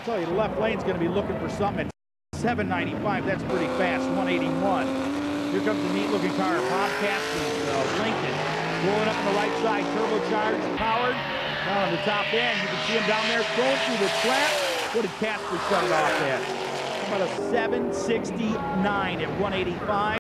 tell you, the left lane's going to be looking for something at 795. That's pretty fast. 181. Here comes a neat-looking car. Bob Casper's Lincoln. Rolling up on the right side, turbocharged, powered. Down on the top end, you can see him down there going through the trap. What did Casper shut it off at? About a 769 at 185.